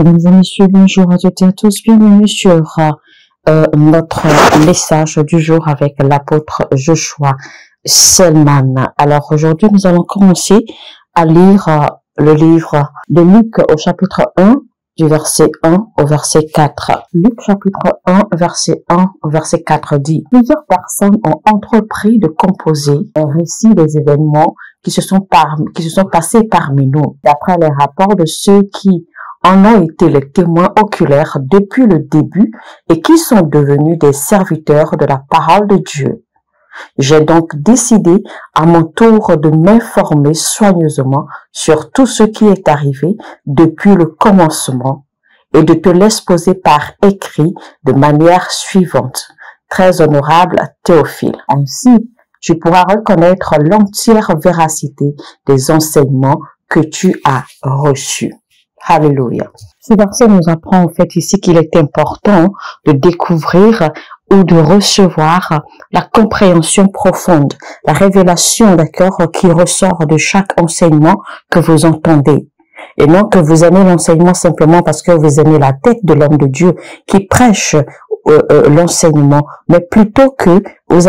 Mesdames et messieurs, bonjour à toutes et à tous. Bienvenue sur notre message du jour avec l'apôtre Joshua Selman. Alors aujourd'hui, nous allons commencer à lire le livre de Luc au chapitre 1, du verset 1 au verset 4. Luc chapitre 1, verset 1 au verset 4 dit: Plusieurs personnes ont entrepris de composer un récit des événements qui se sont passés parmi nous, d'après les rapports de ceux qui en ont été les témoins oculaires depuis le début et qui sont devenus des serviteurs de la parole de Dieu. J'ai donc décidé à mon tour de m'informer soigneusement sur tout ce qui est arrivé depuis le commencement et de te l'exposer par écrit de manière suivante. Très honorable Théophile. Ainsi, tu pourras reconnaître l'entière véracité des enseignements que tu as reçus. Alléluia. Ce verset nous apprend en fait ici qu'il est important de découvrir ou de recevoir la compréhension profonde, la révélation, d'accord, qui ressort de chaque enseignement que vous entendez. Et non que vous aimez l'enseignement simplement parce que vous aimez la tête de l'homme de Dieu qui prêche l'enseignement, mais plutôt que vous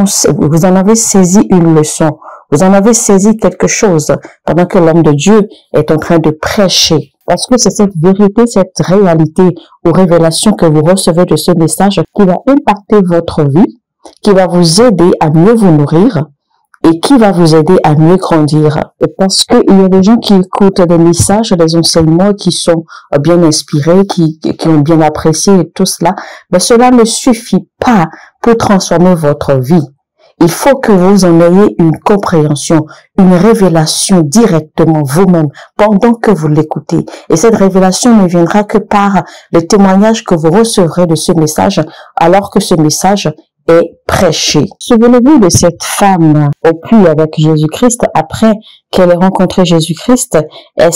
en avez saisi une leçon, vous en avez saisi quelque chose pendant que l'homme de Dieu est en train de prêcher. Parce que c'est cette vérité, cette réalité ou révélation que vous recevez de ce message qui va impacter votre vie, qui va vous aider à mieux vous nourrir et qui va vous aider à mieux grandir. Et parce qu'il y a des gens qui écoutent des messages, des enseignements qui sont bien inspirés, qui ont bien apprécié et tout cela, mais cela ne suffit pas pour transformer votre vie. Il faut que vous en ayez une compréhension, une révélation directement vous-même pendant que vous l'écoutez. Et cette révélation ne viendra que par le témoignage que vous recevrez de ce message alors que ce message est prêché. Souvenez-vous de cette femme au puits avec Jésus-Christ après qu'elle ait rencontré Jésus-Christ. Elle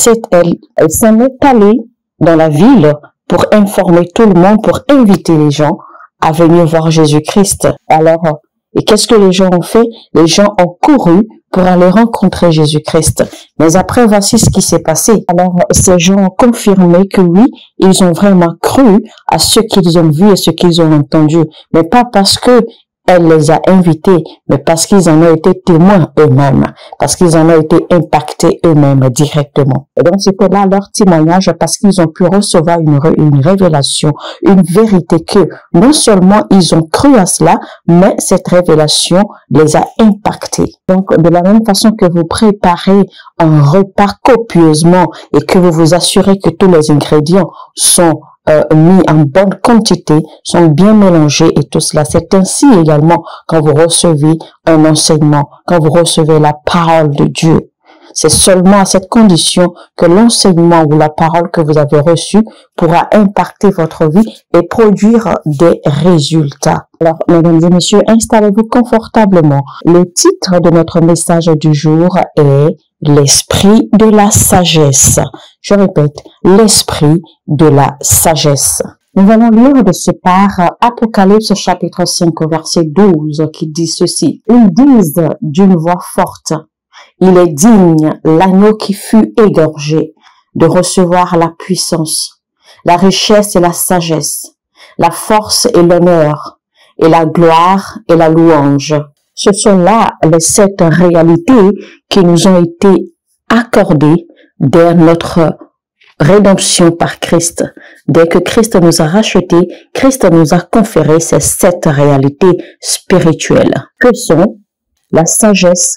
s'en est allée dans la ville pour informer tout le monde, pour inviter les gens à venir voir Jésus-Christ. Alors, et qu'est-ce que les gens ont fait? Les gens ont couru pour aller rencontrer Jésus-Christ. Mais après, voici ce qui s'est passé. Alors, ces gens ont confirmé que oui, ils ont vraiment cru à ce qu'ils ont vu et ce qu'ils ont entendu. Mais pas parce que elle les a invités, mais parce qu'ils en ont été témoins eux-mêmes, parce qu'ils en ont été impactés eux-mêmes directement. Et donc, c'était là leur témoignage parce qu'ils ont pu recevoir une révélation, une vérité que non seulement ils ont cru à cela, mais cette révélation les a impactés. Donc, de la même façon que vous préparez un repas copieusement et que vous vous assurez que tous les ingrédients sont mis en bonne quantité, sont bien mélangés et tout cela. C'est ainsi également quand vous recevez un enseignement, quand vous recevez la parole de Dieu. C'est seulement à cette condition que l'enseignement ou la parole que vous avez reçue pourra impacter votre vie et produire des résultats. Alors, mesdames et messieurs, installez-vous confortablement. Le titre de notre message du jour est l'esprit de la sagesse. Je répète, l'esprit de la sagesse. Nous allons lire de ce part Apocalypse chapitre 5 verset 12 qui dit ceci. Ils disent d'une voix forte: il est digne, l'agneau qui fut égorgé, de recevoir la puissance, la richesse et la sagesse, la force et l'honneur, et la gloire et la louange. Ce sont là les 7 réalités qui nous ont été accordées dès notre rédemption par Christ. Dès que Christ nous a rachetés, Christ nous a conféré ces 7 réalités spirituelles, que sont la sagesse,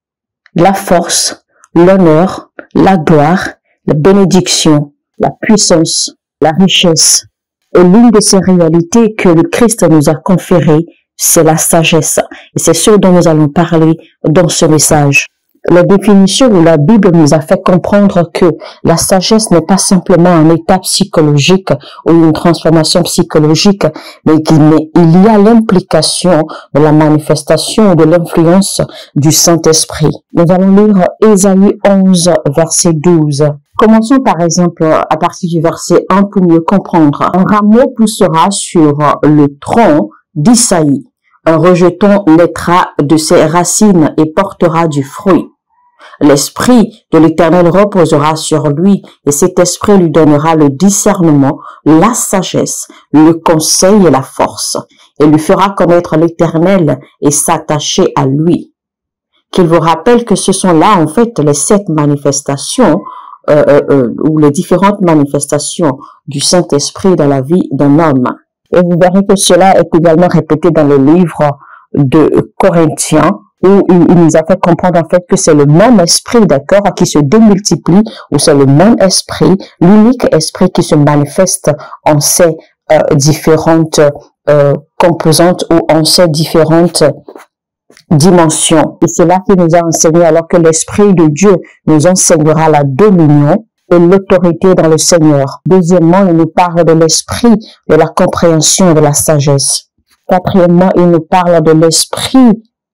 la force, l'honneur, la gloire, la bénédiction, la puissance, la richesse. Et l'une de ces réalités que le Christ nous a conférées, c'est la sagesse. Et c'est ce dont nous allons parler dans ce message. La définition où la Bible nous a fait comprendre que la sagesse n'est pas simplement un état psychologique ou une transformation psychologique, mais il y a l'implication de la manifestation de l'influence du Saint-Esprit. Nous allons lire Ésaïe 11, verset 12. Commençons par exemple à partir du verset 1 pour mieux comprendre. Un rameau poussera sur le tronc d'Isaïe. Un rejeton naîtra de ses racines et portera du fruit. L'Esprit de l'Éternel reposera sur lui et cet Esprit lui donnera le discernement, la sagesse, le conseil et la force et lui fera connaître l'Éternel et s'attacher à lui. Qu'il vous rappelle que ce sont là en fait les 7 manifestations ou les différentes manifestations du Saint-Esprit dans la vie d'un homme. Et vous verrez que cela est également répété dans le livre de Corinthiens, où il nous a fait comprendre en fait que c'est le même esprit, d'accord, qui se démultiplie, ou c'est le même esprit, l'unique esprit qui se manifeste en ces différentes composantes ou en ces différentes dimensions. Et c'est là qu'il nous a enseigné, alors que l'Esprit de Dieu nous enseignera la dominion et l'autorité dans le Seigneur. Deuxièmement, il nous parle de l'esprit, de la compréhension et de la sagesse. Quatrièmement, il nous parle de l'esprit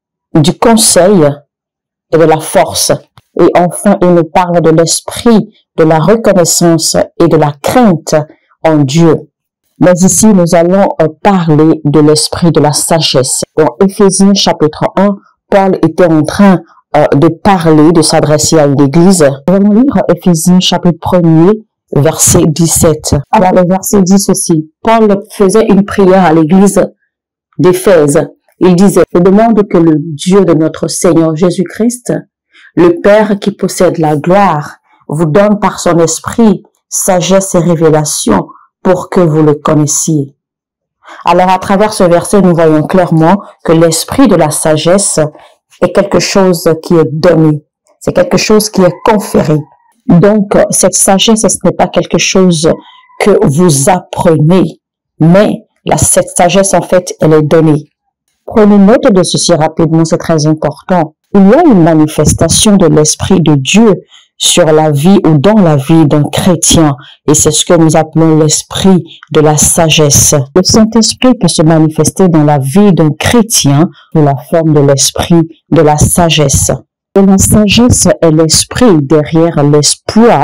du conseil et de la force. Et enfin, il nous parle de l'esprit de la reconnaissance et de la crainte en Dieu. Mais ici, nous allons parler de l'esprit de la sagesse. Dans Éphésiens chapitre 1, Paul était en train de parler, de s'adresser à une église. Nous allons lire Éphésiens chapitre 1er, verset 17. Alors, le verset dit ceci. Paul faisait une prière à l'église d'Éphèse. Il disait, « Je demande que le Dieu de notre Seigneur Jésus-Christ, le Père qui possède la gloire, vous donne par son esprit sagesse et révélation pour que vous le connaissiez. » Alors, à travers ce verset, nous voyons clairement que l'esprit de la sagesse est quelque chose qui est donné. C'est quelque chose qui est conféré. Donc, cette sagesse, ce n'est pas quelque chose que vous apprenez, mais cette sagesse, en fait, elle est donnée. Prenez note de ceci rapidement, c'est très important. Il y a une manifestation de l'Esprit de Dieu sur la vie ou dans la vie d'un chrétien. Et c'est ce que nous appelons l'esprit de la sagesse. Le Saint-Esprit peut se manifester dans la vie d'un chrétien sous la forme de l'esprit de la sagesse. Et la sagesse est l'esprit derrière l'espoir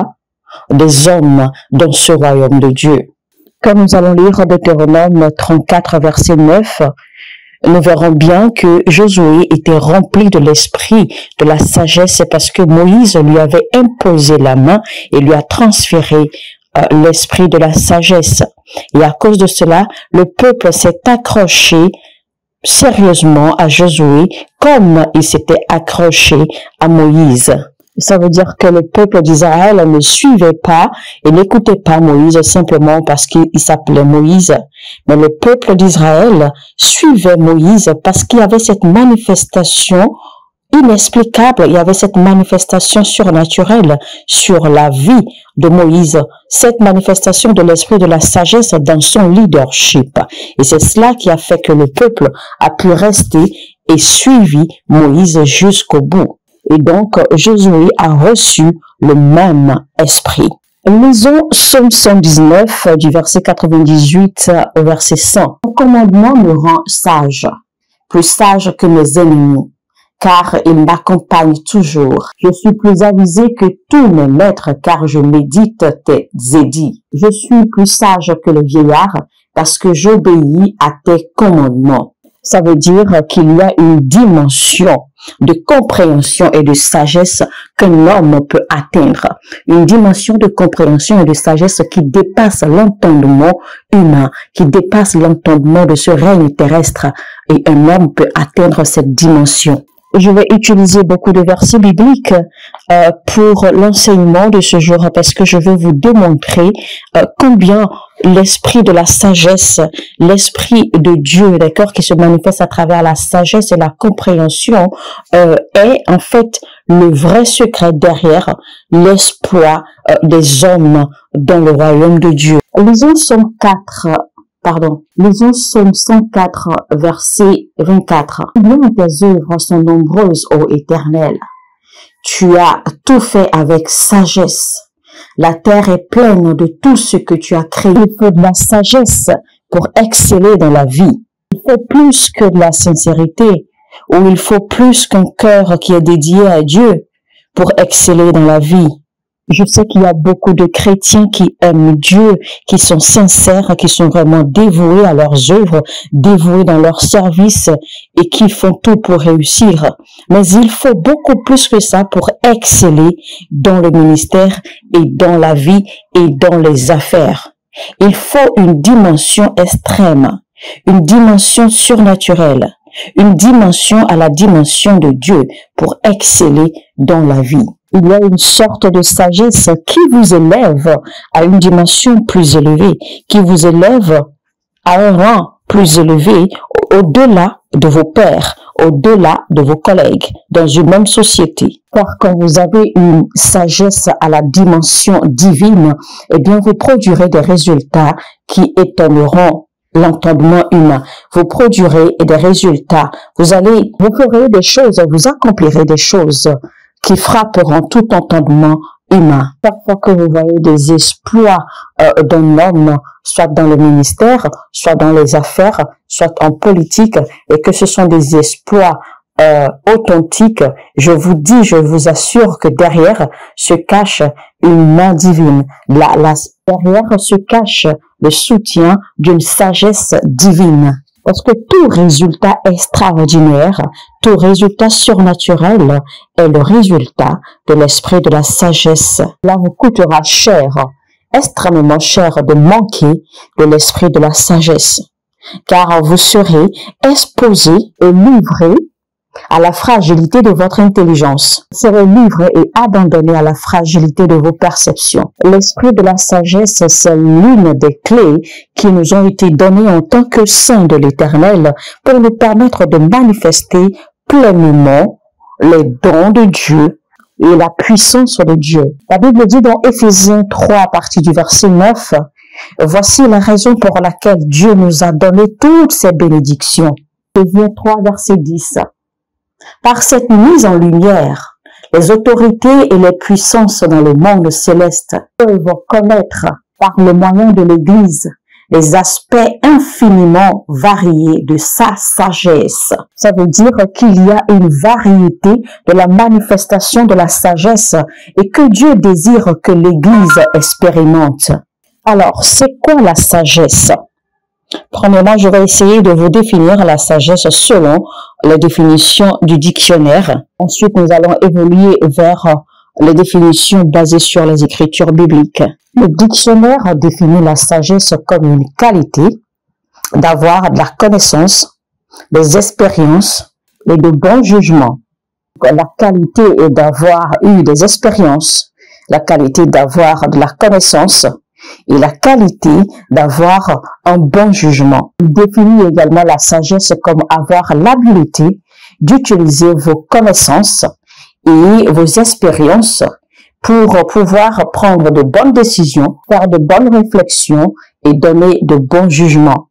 des hommes dans ce royaume de Dieu. Comme nous allons lire Deutéronome 34, verset 9, nous verrons bien que Josué était rempli de l'esprit de la sagesse parce que Moïse lui avait imposé la main et lui a transféré l'esprit de la sagesse. Et à cause de cela, le peuple s'est accroché sérieusement à Josué comme il s'était accroché à Moïse. Ça veut dire que le peuple d'Israël ne suivait pas et n'écoutait pas Moïse simplement parce qu'il s'appelait Moïse. Mais le peuple d'Israël suivait Moïse parce qu'il y avait cette manifestation inexplicable, il y avait cette manifestation surnaturelle sur la vie de Moïse, cette manifestation de l'esprit de la sagesse dans son leadership. Et c'est cela qui a fait que le peuple a pu rester et suivi Moïse jusqu'au bout. Et donc, Josué a reçu le même esprit. Lisons Psaume 119 du verset 98 au verset 100. Mon commandement me rend sage, plus sage que mes ennemis, car il m'accompagne toujours. Je suis plus avisé que tous mes maîtres, car je médite tes édits. Je suis plus sage que les vieillards, parce que j'obéis à tes commandements. Ça veut dire qu'il y a une dimension de compréhension et de sagesse qu'un homme peut atteindre. Une dimension de compréhension et de sagesse qui dépasse l'entendement humain, qui dépasse l'entendement de ce règne terrestre. Et un homme peut atteindre cette dimension. Je vais utiliser beaucoup de versets bibliques pour l'enseignement de ce jour parce que je veux vous démontrer combien l'esprit de la sagesse, l'esprit de Dieu, d'accord, qui se manifeste à travers la sagesse et la compréhension est en fait le vrai secret derrière l'espoir des hommes dans le royaume de Dieu. Lisons Psaume 104, verset 24. Combien tes œuvres sont nombreuses, ô Éternel. Tu as tout fait avec sagesse. La terre est pleine de tout ce que tu as créé. Il faut de la sagesse pour exceller dans la vie. Il faut plus que de la sincérité, ou il faut plus qu'un cœur qui est dédié à Dieu pour exceller dans la vie. Je sais qu'il y a beaucoup de chrétiens qui aiment Dieu, qui sont sincères, qui sont vraiment dévoués à leurs œuvres, dévoués dans leur service et qui font tout pour réussir. Mais il faut beaucoup plus que ça pour exceller dans le ministère et dans la vie et dans les affaires. Il faut une dimension extrême, une dimension surnaturelle, une dimension à la dimension de Dieu pour exceller dans la vie. Il y a une sorte de sagesse qui vous élève à une dimension plus élevée, qui vous élève à un rang plus élevé, au-delà de vos pairs, au-delà de vos collègues, dans une même société. Car quand vous avez une sagesse à la dimension divine, eh bien vous produirez des résultats qui étonneront l'entendement humain. Vous produirez des résultats. Vous ferez des choses, vous accomplirez des choses qui frapperont tout entendement humain. Chaque fois que vous voyez des exploits d'un homme, soit dans le ministère, soit dans les affaires, soit en politique, et que ce sont des exploits authentiques, je vous dis, je vous assure que derrière se cache une main divine. Derrière se cache le soutien d'une sagesse divine. Parce que tout résultat extraordinaire, tout résultat surnaturel est le résultat de l'esprit de la sagesse. Là, vous coûtera cher, extrêmement cher de manquer de l'esprit de la sagesse. Car vous serez exposé et livré à la fragilité de votre intelligence. Vous serez livré et abandonné à la fragilité de vos perceptions. L'esprit de la sagesse, c'est l'une des clés qui nous ont été données en tant que saints de l'Éternel pour nous permettre de manifester pleinement les dons de Dieu et la puissance de Dieu. La Bible dit dans Éphésiens 3, à partir du verset 9, « Voici la raison pour laquelle Dieu nous a donné toutes ces bénédictions. » Éphésiens 3, verset 10. Par cette mise en lumière, les autorités et les puissances dans le monde céleste peuvent connaître par le moyen de l'Église les aspects infiniment variés de sa sagesse. Ça veut dire qu'il y a une variété de la manifestation de la sagesse et que Dieu désire que l'Église expérimente. Alors, c'est quoi la sagesse? Premièrement, je vais essayer de vous définir la sagesse selon la définition du dictionnaire. Ensuite, nous allons évoluer vers les définitions basées sur les écritures bibliques. Le dictionnaire définit la sagesse comme une qualité d'avoir de la connaissance, des expériences et de bons jugements. La qualité est d'avoir eu des expériences, la qualité d'avoir de la connaissance et la qualité d'avoir un bon jugement. Il définit également la sagesse comme avoir l'habileté d'utiliser vos connaissances et vos expériences pour pouvoir prendre de bonnes décisions, faire de bonnes réflexions et donner de bons jugements.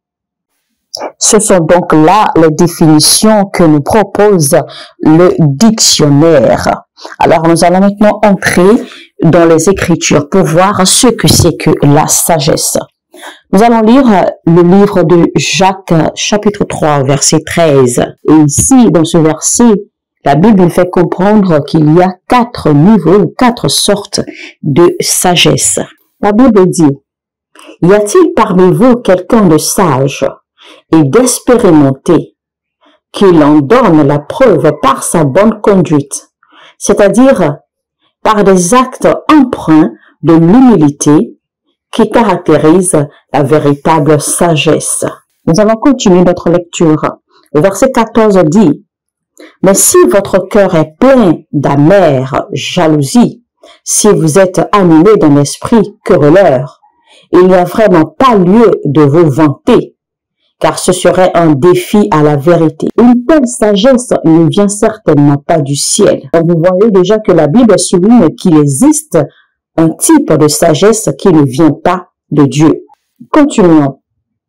Ce sont donc là les définitions que nous propose le dictionnaire. Alors nous allons maintenant entrer dans les Écritures pour voir ce que c'est que la sagesse. Nous allons lire le livre de Jacques, chapitre 3, verset 13. Et ici, dans ce verset, la Bible fait comprendre qu'il y a 4 niveaux, 4 sortes de sagesse. La Bible dit, « Y a-t-il parmi vous quelqu'un de sage et d'expérimenté qu'il en donne la preuve par sa bonne conduite, c'est-à-dire par des actes empreints de l'humilité qui caractérisent la véritable sagesse. » Nous allons continuer notre lecture. Le verset 14 dit, « Mais si votre cœur est plein d'amère jalousie, si vous êtes animé d'un esprit querelleur, il n'y a vraiment pas lieu de vous vanter, car ce serait un défi à la vérité. Une telle sagesse ne vient certainement pas du ciel. » Vous voyez déjà que la Bible souligne qu'il existe un type de sagesse qui ne vient pas de Dieu. Continuons.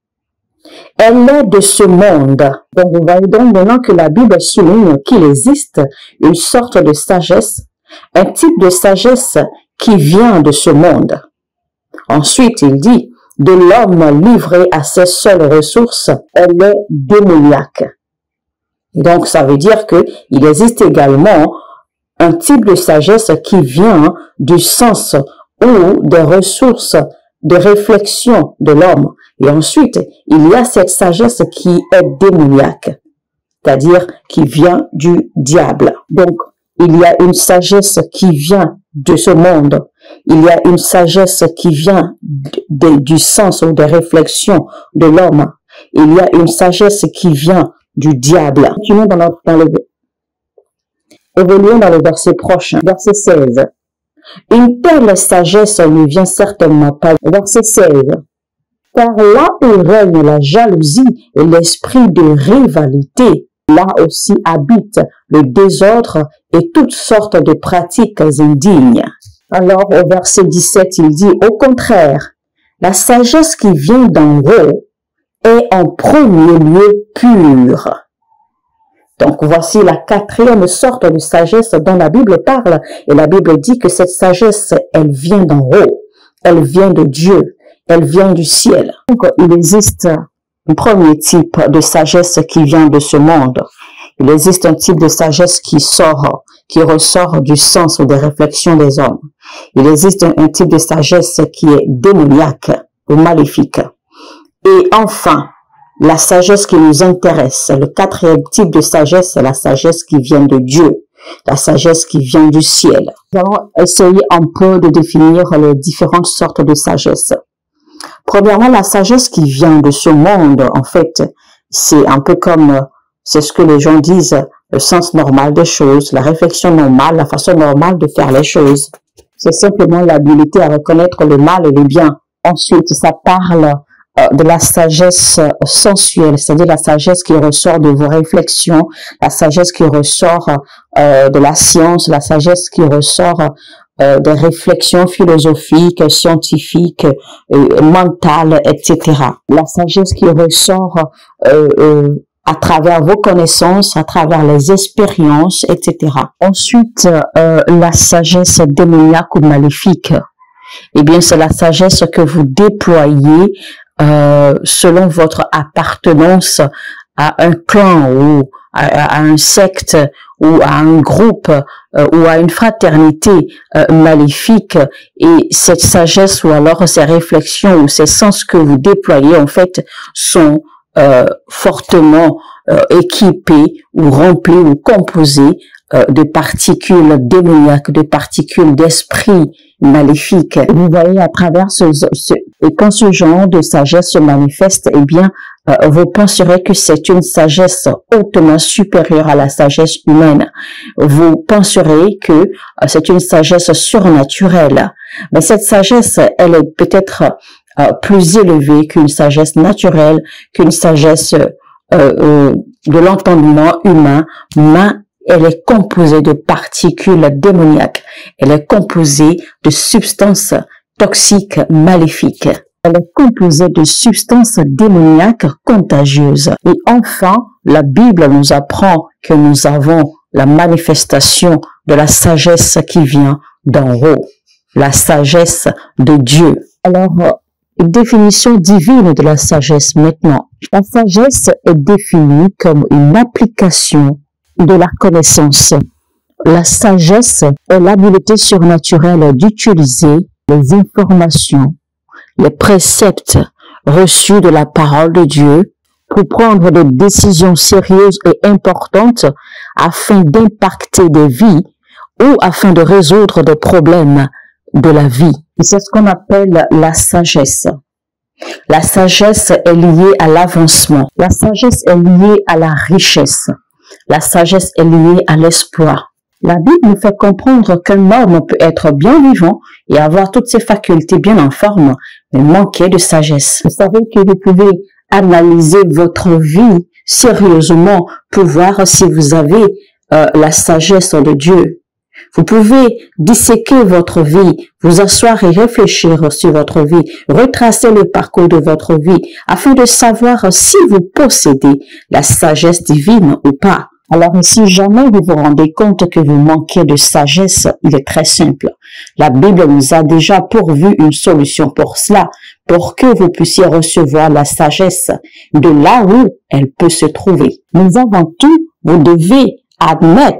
Elle est de ce monde. Donc vous voyez donc maintenant que la Bible souligne qu'il existe une sorte de sagesse, un type de sagesse qui vient de ce monde. Ensuite, il dit, de l'homme livré à ses seules ressources, elle est démoniaque. Et donc, ça veut dire qu'il existe également un type de sagesse qui vient du sens ou des ressources de réflexion de l'homme. Et ensuite, il y a cette sagesse qui est démoniaque, c'est-à-dire qui vient du diable. Donc, il y a une sagesse qui vient de ce monde. Il y a une sagesse qui vient du sens ou des réflexions de l'homme. Il y a une sagesse qui vient du diable. Évoluons dans le verset prochain, verset 16. Une telle sagesse ne vient certainement pas. Verset 16. Car là où règne la jalousie et l'esprit de rivalité, là aussi habite le désordre et toutes sortes de pratiques indignes. Alors au verset 17, il dit, au contraire, la sagesse qui vient d'en haut est en premier lieu pure. Donc voici la quatrième sorte de sagesse dont la Bible parle. Et la Bible dit que cette sagesse, elle vient d'en haut, elle vient de Dieu, elle vient du ciel. Donc il existe un premier type de sagesse qui vient de ce monde. Il existe un type de sagesse qui ressort du sens ou des réflexions des hommes. Il existe un type de sagesse qui est démoniaque ou maléfique. Et enfin, la sagesse qui nous intéresse, le quatrième type de sagesse, c'est la sagesse qui vient de Dieu, la sagesse qui vient du ciel. Nous allons essayer un peu de définir les différentes sortes de sagesse. Premièrement, la sagesse qui vient de ce monde, en fait, c'est un peu comme, c'est ce que les gens disent, le sens normal des choses, la réflexion normale, la façon normale de faire les choses. C'est simplement l'habilité à reconnaître le mal et le bien. Ensuite, ça parle de la sagesse sensuelle, c'est-à-dire la sagesse qui ressort de vos réflexions, la sagesse qui ressort de la science, la sagesse qui ressort des réflexions philosophiques, scientifiques, mentales, etc. La sagesse qui ressort à travers vos connaissances, à travers les expériences, etc. Ensuite, la sagesse démoniaque ou maléfique, eh bien, c'est la sagesse que vous déployez selon votre appartenance à un clan ou à un secte ou à un groupe ou à une fraternité maléfique, et cette sagesse ou alors ces réflexions ou ces sens que vous déployez en fait sont fortement équipés ou remplis ou composés de particules démoniaques, de particules d'esprit maléfique. Vous voyez à travers et quand ce genre de sagesse se manifeste, eh bien, vous penserez que c'est une sagesse hautement supérieure à la sagesse humaine. Vous penserez que c'est une sagesse surnaturelle. Mais cette sagesse, elle est peut-être plus élevée qu'une sagesse naturelle, qu'une sagesse de l'entendement humain, mais elle est composée de particules démoniaques. Elle est composée de substances toxiques maléfiques. Elle est composée de substances démoniaques contagieuses. Et enfin, la Bible nous apprend que nous avons la manifestation de la sagesse qui vient d'en haut, la sagesse de Dieu. Alors, une définition divine de la sagesse maintenant. La sagesse est définie comme une application de la connaissance. La sagesse est l'habileté surnaturelle d'utiliser les informations, les préceptes reçus de la parole de Dieu pour prendre des décisions sérieuses et importantes afin d'impacter des vies ou afin de résoudre des problèmes de la vie. C'est ce qu'on appelle la sagesse. La sagesse est liée à l'avancement. La sagesse est liée à la richesse. La sagesse est liée à l'espoir. La Bible nous fait comprendre qu'un homme peut être bien vivant et avoir toutes ses facultés bien en forme, mais manquer de sagesse. Vous savez que vous pouvez analyser votre vie sérieusement pour voir si vous avez la sagesse de Dieu. Vous pouvez disséquer votre vie, vous asseoir et réfléchir sur votre vie, retracer le parcours de votre vie afin de savoir si vous possédez la sagesse divine ou pas. Alors, si jamais vous vous rendez compte que vous manquez de sagesse, il est très simple. La Bible nous a déjà pourvu une solution pour cela, pour que vous puissiez recevoir la sagesse de là où elle peut se trouver. Mais avant tout, vous devez admettre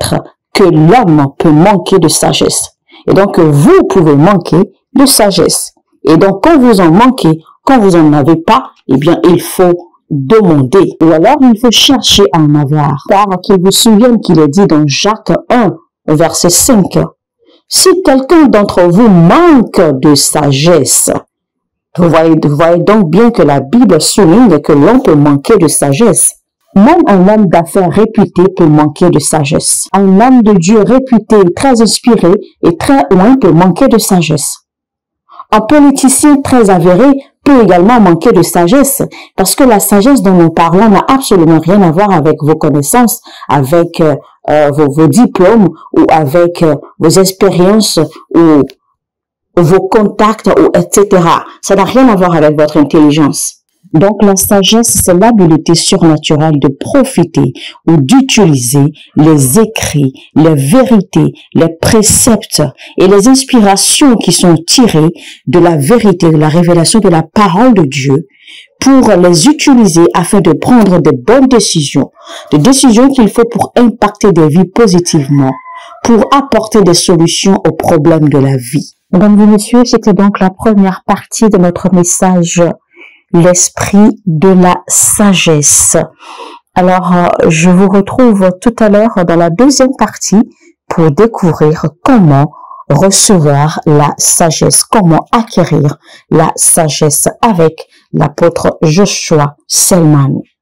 que l'homme peut manquer de sagesse. Et donc, vous pouvez manquer de sagesse. Et donc, quand vous en manquez, quand vous en avez pas, eh bien, il faut demander. Ou alors, il faut chercher à en avoir. Car qu'il vous souvienne qu'il est dit dans Jacques 1, verset 5. Si quelqu'un d'entre vous manque de sagesse, vous voyez donc bien que la Bible souligne que l'on peut manquer de sagesse. Même un homme d'affaires réputé peut manquer de sagesse. Un homme de Dieu réputé, très inspiré et très loin peut manquer de sagesse. Un politicien très avéré peut également manquer de sagesse, parce que la sagesse dont nous parlons n'a absolument rien à voir avec vos connaissances, avec vos diplômes ou avec vos expériences ou vos contacts, ou etc. Ça n'a rien à voir avec votre intelligence. Donc la sagesse, c'est l'habileté surnaturelle de profiter ou d'utiliser les écrits, les vérités, les préceptes et les inspirations qui sont tirées de la vérité, de la révélation de la parole de Dieu pour les utiliser afin de prendre de bonnes décisions, des décisions qu'il faut pour impacter des vies positivement, pour apporter des solutions aux problèmes de la vie. Mesdames et messieurs, c'était donc la première partie de notre message, l'esprit de la sagesse. Alors, je vous retrouve tout à l'heure dans la deuxième partie pour découvrir comment recevoir la sagesse, comment acquérir la sagesse avec l'apôtre Joshua Selman.